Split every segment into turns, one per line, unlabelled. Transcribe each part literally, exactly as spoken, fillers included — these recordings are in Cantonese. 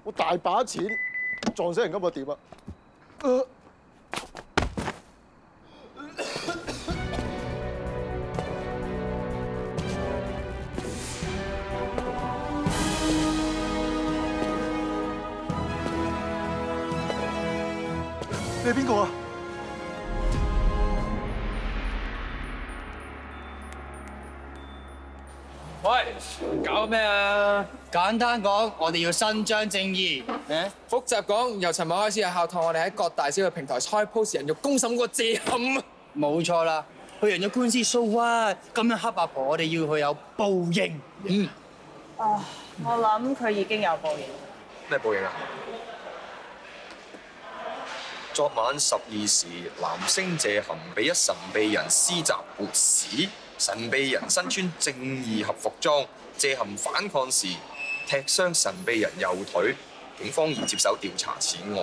我大把錢撞死人咁我點啊？呃你係邊個啊？
喂，搞咩啊？
簡單講，我哋要伸張正義。誒，
複雜講，由尋日開始係校堂，我哋喺各大小嘅平台開 post 人肉公審個謝冚。
冇錯啦，去贏咗官司 so what？咁樣黑八婆，我哋要佢有報應。嗯。
啊，我諗佢已經有報應。
咩報應啊？昨晚十二時，男星謝冚被一神秘人施襲活屎。神秘人身穿正義合服裝，謝冚反抗時踢傷神秘人右腿，警方已接手調查此案。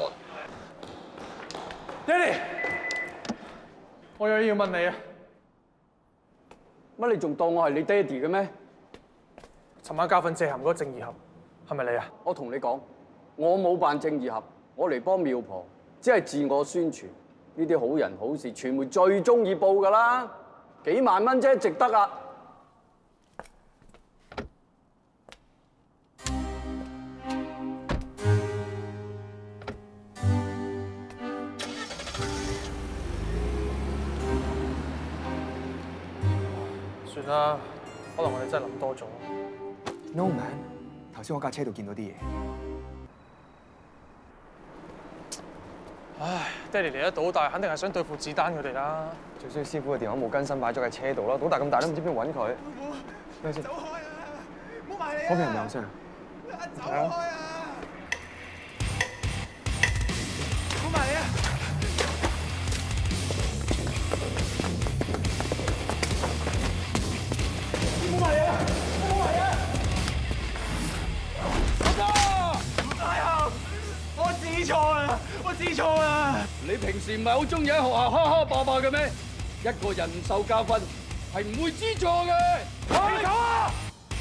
爹哋，我有嘢要問你啊！
乜你仲當我係你爹哋嘅咩？
尋晚教訓謝冚嗰個正義俠係咪你啊？
我同你講，我冇扮正義俠，我嚟幫廟婆，只係自我宣傳。呢啲好人好事，傳媒最中意報㗎啦。幾萬蚊啫，值得啊！
算啦，可能我哋真係諗多咗。
No man，頭先我架車度見到啲嘢。
唉，爹哋嚟得到，但係肯定係想對付子丹佢哋啦。
最衰師傅嘅電話冇更新，擺咗喺車度啦。島大咁大都唔知邊度揾佢。咩先？
走開啊！唔好埋嚟啊！
嗰邊人有聲。
走開啊！唔好埋嚟啊！唔好埋嚟啊！唔好埋嚟啊！阿哥，大俠，我知錯啊！我知錯啊！
你平時唔係好中意喺學校蝦蝦霸霸嘅咩？一個人唔受教訓係唔會知錯嘅。
你走啊！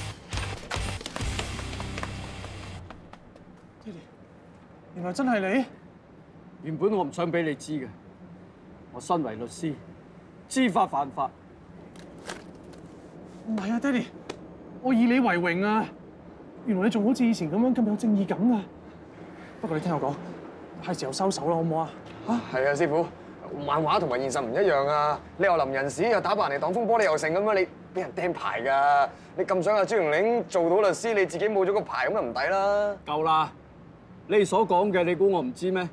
爹哋，原來真係你。
原本我唔想俾你知嘅，我身為律師，知法犯法。
唔係啊，爹哋，我以你為榮啊！原來你仲好似以前咁樣咁有正義感啊！不過你聽我講，係時候收手啦，好唔好啊？
嚇係啊，師傅，漫畫同埋現實唔一樣啊！你又淋人屎，又打扮人嚟擋風玻璃又成咁樣，你俾人釘牌㗎！你咁想阿朱容玲做到律師，你自己冇咗個牌咁就唔抵啦！
夠啦！你所講嘅，你估我唔知咩？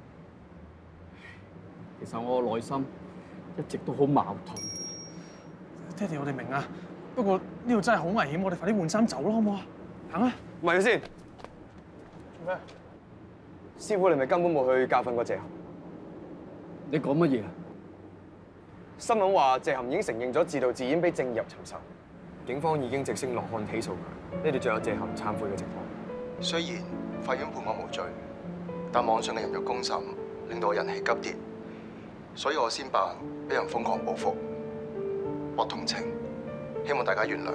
其實我個內心一直都好矛盾。
爹哋，我哋明啊，不過呢度真係好危險，我哋快啲換衫走啦，好唔好啊？行啊！
咪先，
做咩？
師傅你咪根本冇去教訓過謝冚。
你講乜嘢啊？
新聞話謝冚已經承認咗自導自演，俾正義入尋仇，警方已經直升落案起訴佢。你哋仲有謝冚懺悔嘅情況。雖然法院判我無罪，但網上嘅人肉公審令到我人氣急跌，所以我先扮俾人瘋狂報復，博同情，希望大家原諒。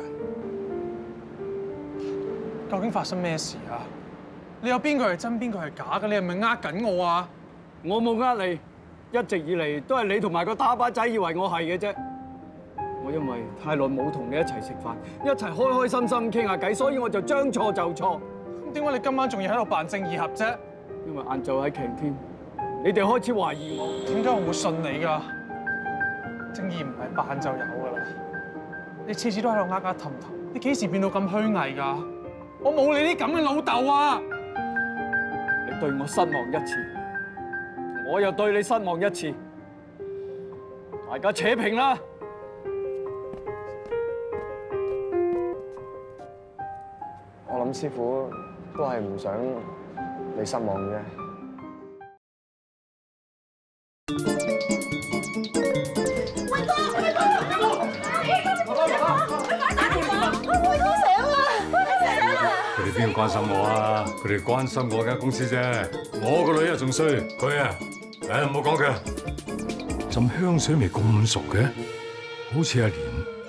究竟發生咩事啊？你有邊個係真，邊個係假嘅？你係咪呃緊我啊？
我冇呃你，一直以嚟都係你同埋個打靶仔以為我係嘅啫。我因為太耐冇同你一齊食飯，一齊開開心心傾下偈，所以我就將錯就錯。
咁點解你今晚仲要喺度扮正義俠啫？
因為晏晝喺擎天，你哋開始懷疑我。
點解我會信你㗎？正義唔係扮就有㗎啦。你次次都喺度呃呃氹氹，你幾時變到咁虛偽㗎？我冇你啲咁嘅老豆啊！
你對我失望一次，我又對你失望一次，大家扯平啦。
我諗師傅都係唔想你失望啫。
威哥，威哥，威哥，威哥，快打電話！威哥醒啦，威哥醒啦！
佢哋邊個關心我啊？佢哋關心我間公司啫。我個女啊仲衰，佢啊，誒唔好講佢。浸香水味咁熟嘅，好似阿蓮。